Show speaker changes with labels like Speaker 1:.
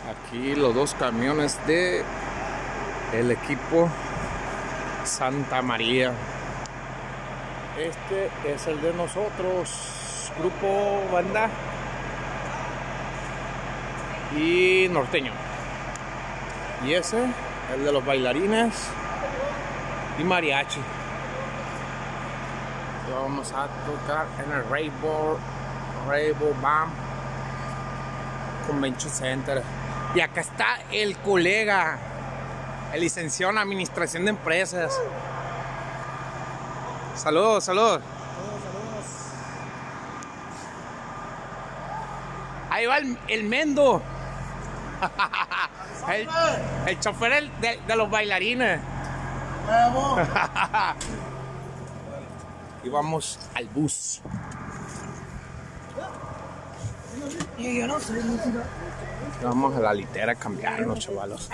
Speaker 1: Aquí los dos camiones de el equipo Santa María. Este es el de nosotros, Grupo Banda y Norteño. Y ese, el de los bailarines y mariachi. Lo vamos a tocar en el Rainbow Band Convention Center. Y acá está el colega, el licenciado en Administración de Empresas. Saludos, saludos. Ahí va el Mendo. el chofer de los bailarines. Y vamos al bus. Vamos a la litera a cambiarnos, chavalos.